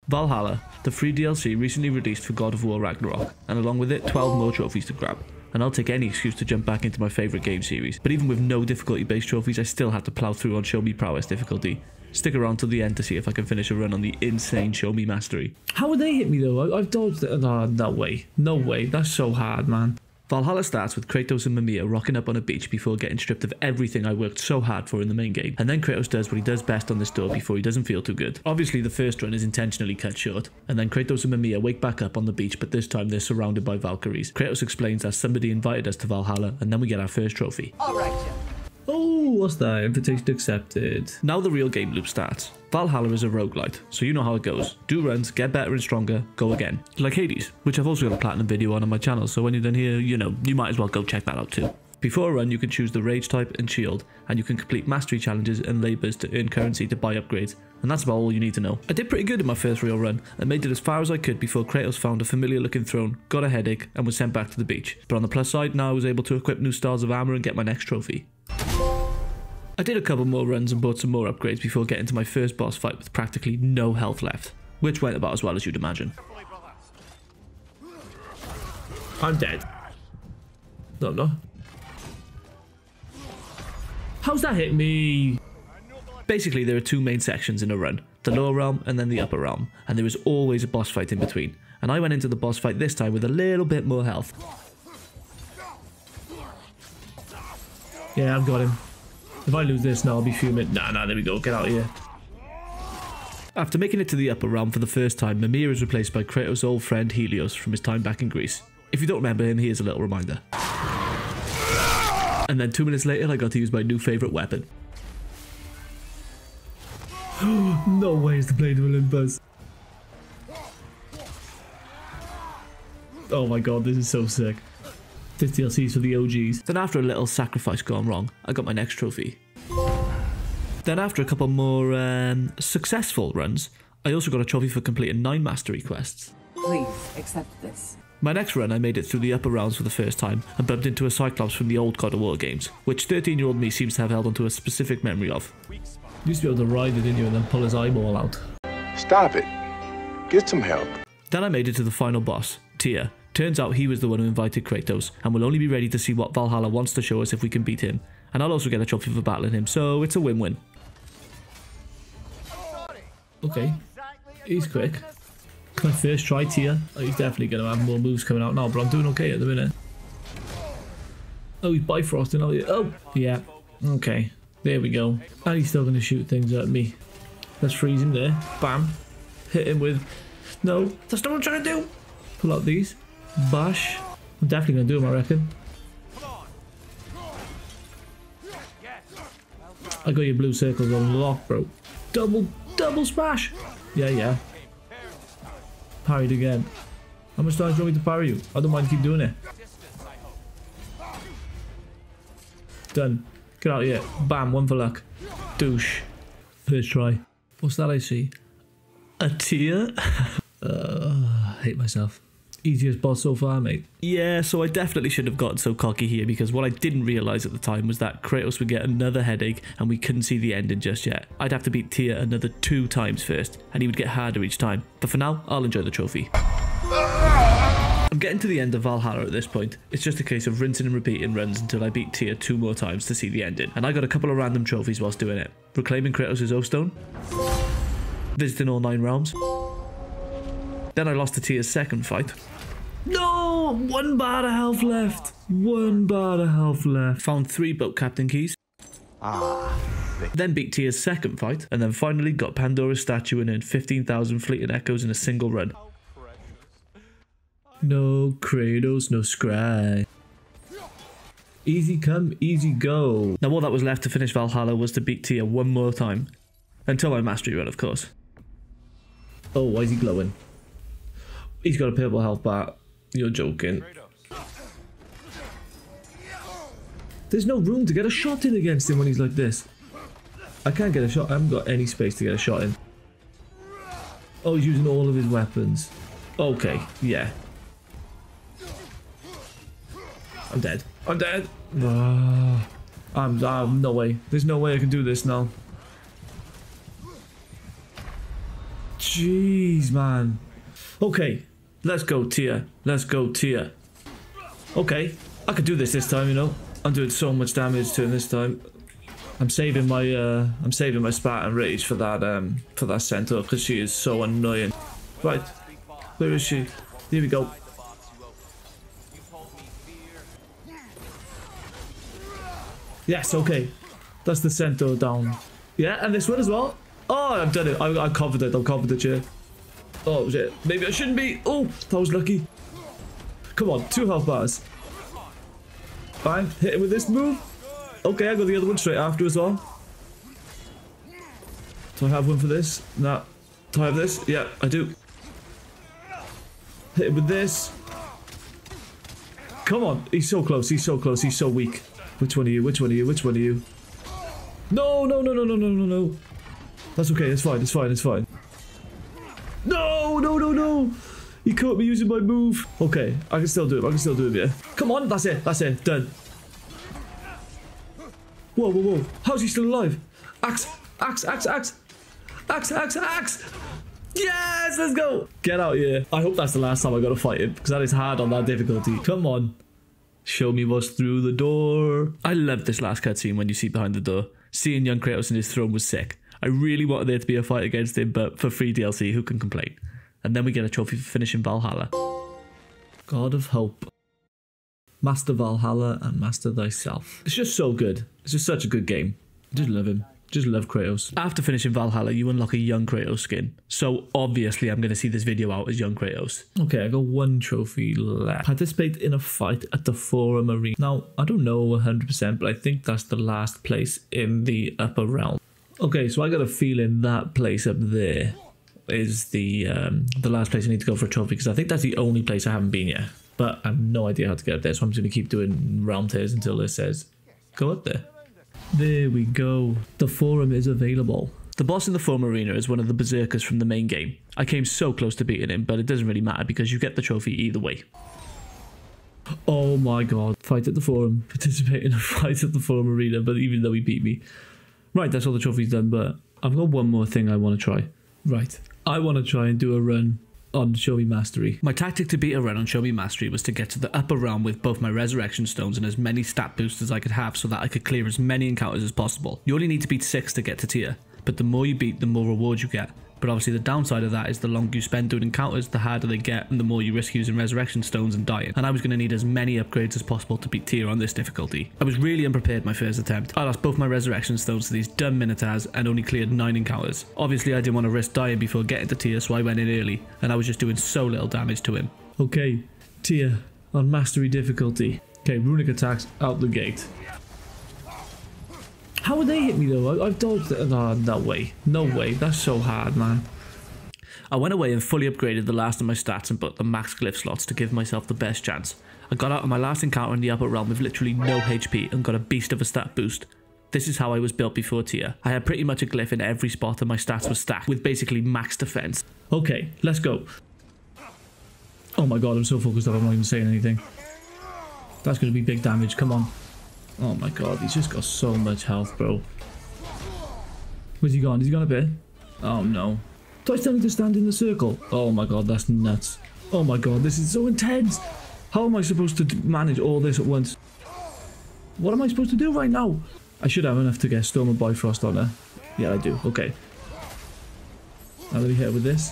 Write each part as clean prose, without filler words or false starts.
Valhalla, the free DLC recently released for God of War Ragnarok, and along with it 12 more trophies to grab. And I'll take any excuse to jump back into my favourite game series, but even with no difficulty based trophies I still had to plough through on Show Me Prowess difficulty. Stick around till the end to see if I can finish a run on the insane Show Me Mastery. How would they hit me though? I've dodged it. No, no way. No way. That's so hard, man. Valhalla starts with Kratos and Mimir rocking up on a beach before getting stripped of everything I worked so hard for in the main game, and then Kratos does what he does best on this door before he doesn't feel too good. Obviously the first run is intentionally cut short, and then Kratos and Mimir wake back up on the beach, but this time they're surrounded by Valkyries. Kratos explains that somebody invited us to Valhalla, and then we get our first trophy. Alright, Jim. Oh, what's that? Invitation accepted. Now the real game loop starts. Valhalla is a roguelite, so you know how it goes. Do runs, get better and stronger, go again. Like Hades, which I've also got a platinum video on my channel, so when you're done here, you know, you might as well go check that out too. Before a run, you can choose the rage type and shield, and you can complete mastery challenges and labours to earn currency to buy upgrades, and that's about all you need to know. I did pretty good in my first real run, and made it as far as I could before Kratos found a familiar looking throne, got a headache, and was sent back to the beach. But on the plus side, now I was able to equip new styles of armour and get my next trophy. I did a couple more runs and bought some more upgrades before getting to my first boss fight with practically no health left, which went about as well as you'd imagine. I'm dead. No, no. How's that hit me? Basically, there are two main sections in a run, the lower realm and then the upper realm, and there is always a boss fight in between, and I went into the boss fight this time with a little bit more health. Yeah, I've got him. If I lose this now, I'll be fuming. Nah, there we go. Get out of here. After making it to the upper realm for the first time, Mimir is replaced by Kratos' old friend Helios from his time back in Greece. If you don't remember him, here's a little reminder. And then 2 minutes later, I got to use my new favourite weapon. No way is the blade of Olympus. Oh my god, this is so sick. This DLC is for the OGs. Then after a little sacrifice gone wrong, I got my next trophy. Then after a couple more successful runs, I also got a trophy for completing 9 mastery quests. Please accept this. My next run, I made it through the upper rounds for the first time and bumped into a Cyclops from the old God of War games, which 13-year-old me seems to have held onto a specific memory of. You used to be able to ride it, didn't you, and then pull his eyeball out. Stop it. Get some help. Then I made it to the final boss, Tyr. Turns out he was the one who invited Kratos, and we'll only be ready to see what Valhalla wants to show us if we can beat him. And I'll also get a trophy for battling him, so it's a win-win. Okay, he's quick. My first try, Tyr. Oh, he's definitely going to have more moves coming out now, but I'm doing okay at the minute. Oh, he's Bifrosting. Oh, yeah. Okay, there we go. And he's still going to shoot things at me. Let's freeze him there. Bam. Hit him with... No, that's not what I'm trying to do. Pull out these. Bash. I'm definitely going to do him, I reckon. I got your blue circles on lock, bro. Double smash. Yeah. Parried again. How much time do you want me to parry you? I don't mind, keep doing it. Done. Get out of here. Bam, one for luck. Douche. First try. What's that I see? A tear? Hate myself. Easiest boss so far, mate. Yeah, so I definitely shouldn't have gotten so cocky here, because what I didn't realise at the time was that Kratos would get another headache and we couldn't see the ending just yet. I'd have to beat Tyr another 2 times first, and he would get harder each time. But for now, I'll enjoy the trophy. I'm getting to the end of Valhalla at this point. It's just a case of rinsing and repeating runs until I beat Tyr 2 more times to see the ending. And I got a couple of random trophies whilst doing it. Reclaiming Kratos' O-Stone. Visiting all 9 realms. Then I lost to Tyr's second fight. No! 1 bar of health left. 1 bar of health left. Found 3 boat captain keys. Then beat Tyr's second fight. And then finally got Pandora's statue and earned 15,000 fleeting echoes in a single run. No Kratos, no scry. Easy come, easy go. Now all that was left to finish Valhalla was to beat Tyr 1 more time. Until my mastery run, of course. Oh, why is he glowing? He's got a purple health bar. You're joking. There's no room to get a shot in against him when he's like this. I can't get a shot. I haven't got any space to get a shot in. Oh, he's using all of his weapons. Okay, yeah. I'm dead. I'm dead. I'm no way. There's no way I can do this now. Jeez, man. Okay, let's go, Tia. Let's go, Tia. Okay, I could do this time, you know. I'm doing so much damage to him this time. I'm saving my spat and rage for that centaur because she is so annoying. Right, where is she? Here we go. Yes, okay. That's the centaur down. Yeah, and this one as well. Oh, I've done it. I'm confident. I'm confident, yeah. Oh, shit. Maybe I shouldn't be. Oh, that was lucky. Come on, 2 health bars. Fine, hit him with this move. Okay, I got the other one straight after as well. Do I have one for this? No. Do I have this? Yeah, I do. Hit him with this. Come on, he's so close. He's so close. He's so weak. Which one are you? Which one are you? Which one are you? No, no, no, no, no, no, no, no. That's okay. It's fine. It's fine. It's fine. No, no, no, no. He caught me using my move. Okay, I can still do it. I can still do it, yeah. Come on. That's it. That's it. Done. Whoa, whoa, whoa. How's he still alive? Axe, axe, axe, axe. Axe, axe, axe. Yes, let's go. Get out here. I hope that's the last time I got to fight him because that is hard on that difficulty. Come on. Show me what's through the door. I love this last cutscene when you see behind the door. Seeing young Kratos in his throne was sick. I really wanted there to be a fight against him, but for free DLC, who can complain? And then we get a trophy for finishing Valhalla. God of Hope. Master Valhalla and master thyself. It's just so good. It's just such a good game. I just love him. Just love Kratos. After finishing Valhalla, you unlock a young Kratos skin. So obviously I'm going to see this video out as young Kratos. Okay, I got 1 trophy left. Participate in a fight at the Forum Arena. Now, I don't know 100%, but I think that's the last place in the upper realm. Okay, so I got a feeling that place up there is the last place I need to go for a trophy because I think that's the only place I haven't been yet. But I have no idea how to get up there, so I'm just going to keep doing realm tears until it says go up there. There we go. The forum is available. The boss in the forum arena is one of the berserkers from the main game. I came so close to beating him, but it doesn't really matter because you get the trophy either way. Oh my god. Fight at the forum. Participate in a fight at the forum arena, but even though he beat me. Right, that's all the trophies done, but I've got one more thing I want to try. Right. I want to try and do a run on Show Me Mastery. My tactic to beat a run on Show Me Mastery was to get to the upper realm with both my resurrection stones and as many stat boosts as I could have so that I could clear as many encounters as possible. You only need to beat 6 to get to tier, but the more you beat, the more rewards you get. But obviously the downside of that is the longer you spend doing encounters, the harder they get and the more you risk using resurrection stones and dying. And I was going to need as many upgrades as possible to beat tier on this difficulty. I was really unprepared my first attempt. I lost both my resurrection stones to these dumb minotaurs and only cleared 9 encounters. Obviously I didn't want to risk dying before getting to tier, so I went in early and I was just doing so little damage to him. Okay, tier on mastery difficulty. Okay, runic attacks out the gate. How would they hit me though? I've dodged it. Oh, no way. No way. That's so hard, man. I went away and fully upgraded the last of my stats and put the max glyph slots to give myself the best chance. I got out of my last encounter in the upper realm with literally no HP and got a beast of a stat boost. This is how I was built before tier. I had pretty much a glyph in every spot and my stats were stacked with basically max defense. Okay, let's go. Oh my god, I'm so focused up, I'm not even saying anything. That's going to be big damage, come on. Oh my god, he's just got so much health, bro. Where's he gone? Is he gone a bit? Oh no. Do I still need to stand in the circle? Oh my god, that's nuts. Oh my god, this is so intense. How am I supposed to manage all this at once? What am I supposed to do right now? I should have enough to get Storm and Bifrost on her. Yeah, I do. Okay. Now let me hit her with this.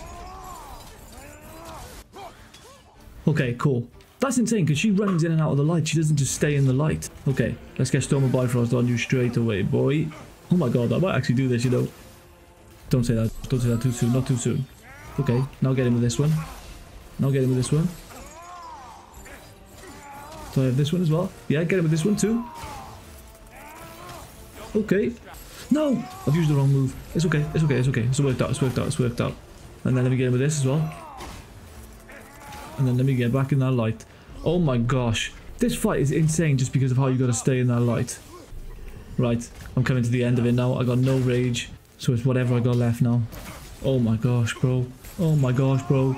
Okay, cool. That's insane because she runs in and out of the light. She doesn't just stay in the light. Okay, let's get Storm and Bifrost on you straight away, boy. Oh my god, I might actually do this, you know. Don't say that. Don't say that too soon. Not too soon. Okay, now get him with this one. Now get him with this one. Do I have this one as well? Yeah, get him with this one too. Okay. No! I've used the wrong move. It's okay. It's okay. It's okay. It's worked out. It's worked out. It's worked out. And then let me get him with this as well. And then let me get back in that light. Oh my gosh. This fight is insane just because of how you got to stay in that light. Right. I'm coming to the end of it now. I got no rage. So it's whatever I got left now. Oh my gosh, bro. Oh my gosh, bro.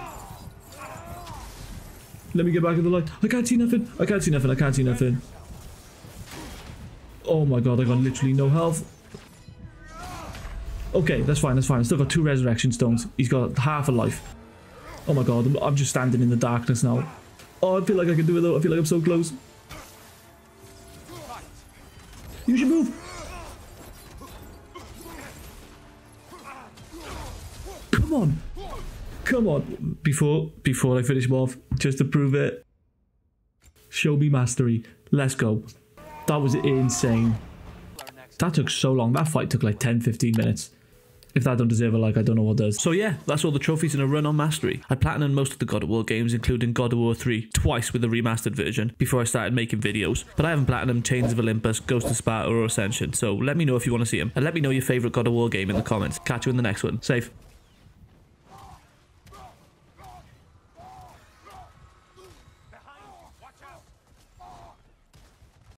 Let me get back in the light. I can't see nothing. I can't see nothing. I can't see nothing. Oh my god, I got literally no health. Okay, that's fine, that's fine. I've still got 2 resurrection stones. He's got half a life. Oh my god, I'm just standing in the darkness now. Oh, I feel like I can do it though. I feel like I'm so close. Use your move. Come on. Come on. Before I finish him off, just to prove it. Show me mastery. Let's go. That was insane. That took so long. That fight took like 10-15 minutes. If that don't deserve a like, I don't know what does. So yeah, that's all the trophies in a run on Mastery. I platinumed most of the God of War games, including God of War 3, twice with the remastered version, before I started making videos. But I haven't platinumed Chains of Olympus, Ghost of Sparta or Ascension, so let me know if you want to see them. And let me know your favourite God of War game in the comments. Catch you in the next one. Safe.